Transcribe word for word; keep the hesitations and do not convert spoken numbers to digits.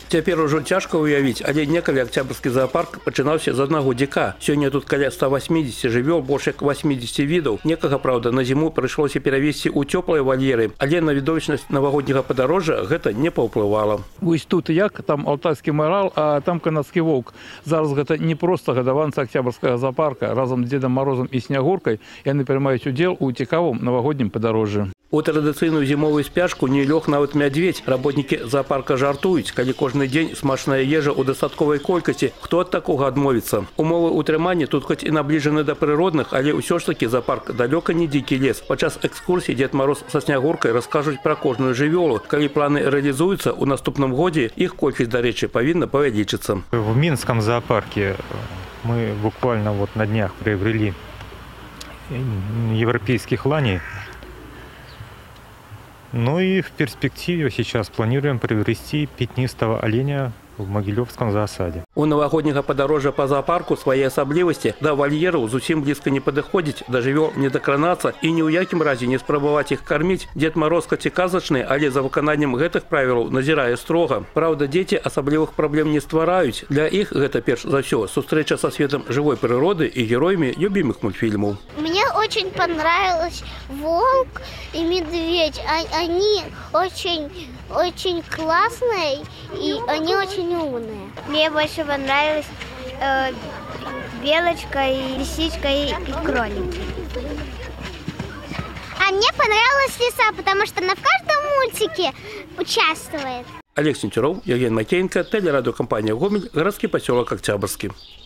Цяпер ужо цяжка ўявіць, але некалі Октябрьскі зоопарк пачынаўся з аднаго дзіка. Сёння тут каля ста восьмидесяти жывёл, больш як восьмидесяти відаў. Некага, праўда, на зіму прыйшлося перавесці ў цёплыя вальеры, але на відовішчнасць навагодняга падарожжа гэта не паўплывала. Вось тут як, там алтайскі марал, а там канадскі воўк. Зараз гэта не проста гадаванцы Октябрьскага зоопарка. Разам з Дзедам Морозам і Снягуркай яны прымаюць удзел у цікавым навагоднім падарожжы. У традыцыйную зімовую спячку не лёг нават мядзведь. Работнікі зоопарка жартуюць, калі кожны дзень смачная ежа ў дастатковай колькасці. Хто ад такога адмовіцца? Умовы ўтрымання тут хоць і набліжаны да прыродных, але ўсё ж такі зоопарк далёка не дзікі лес. Падчас экскурсіі Дзед Мароз са Снягуркай раскажуць пра кожную жывёлу. Калі планы рэалізуюцца, у наступным годзе іх колькасць, дарэчы, павінна павялічыцца. В Минском зоопарке мы буквально вот на днях приобрели европейских ланей. Ну и в перспективе сейчас планируем приобрести пятнистого оленя в Могилевском зоосаде. У навагодняга падарожжа па зоопарку свае асаблівасці. Да вальераў зусім блізка не падыходзіць, да жывёл не дакранацца і ні ў якім разе не спрабаваць іх карміць. Дзед Мароз хоць і казачны, але за выкананнем гэтых правілаў назірае строга. Праўда, дзеці асаблівых праблем не ствараюць. Для іх гэта перш за ўсё сустрэча са светом жывой прыроды і героямі любімых мультфільмаў. Мне очень понравилось волк и медведь. Они очень, очень классные и они очень умные. Мне больше понравилась э, белочка и лисичка и, и кролик. А мне понравилась лиса, потому что она в каждом мультике участвует. Олег Сентеров, Евгений Макеенко, телерадиокомпания «Гомель», городский поселок Октябрьский.